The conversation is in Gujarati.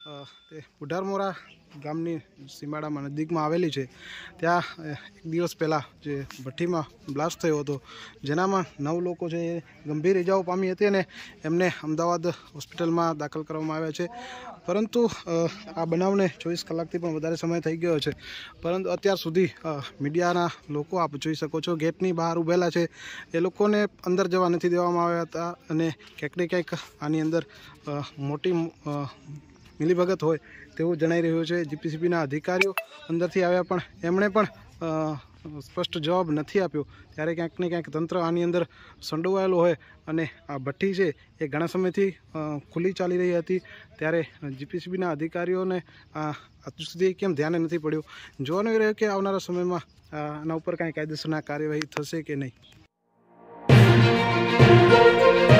તે બુઢારમોરા ગામની સીમાડામાં નજીકમાં આવેલી છે। ત્યાં એક દિવસ પહેલાં જે ભઠ્ઠીમાં બ્લાસ્ટ થયો હતો, જેનામાં 9 લોકો છે એ ગંભીર ઇજાઓ પામી હતી અને એમને અમદાવાદ હોસ્પિટલમાં દાખલ કરવામાં આવ્યા છે। પરંતુ આ બનાવને 24 કલાકથી પણ વધારે સમય થઈ ગયો છે, પરંતુ અત્યાર સુધી મીડિયાના લોકો આપ જોઈ શકો છો ગેટની બહાર ઊભેલા છે, એ લોકોને અંદર જવા નથી દેવામાં આવ્યા હતા અને ક્યાંક ને ક્યાંક આની અંદર મોટી મિલીભગત હોય તેવું જણાઈ રહ્યું છે। જીપીસીબીના અધિકારીઓ અંદરથી આવ્યા પણ એમણે પણ સ્પષ્ટ જવાબ નથી આપ્યો, ત્યારે ક્યાંક ને ક્યાંક તંત્ર આની અંદર સંડોવાયેલું હોય અને આ ભઠ્ઠી છે એ ઘણા સમયથી ખુલ્લી ચાલી રહી હતી, ત્યારે જીપીસીબીના અધિકારીઓને હજુ સુધી કેમ ધ્યાને નથી પડ્યું। જોવાનું એ રહ્યું કે આવનારા સમયમાં આના ઉપર કાંઈ કાયદેસરના કાર્યવાહી થશે કે નહીં।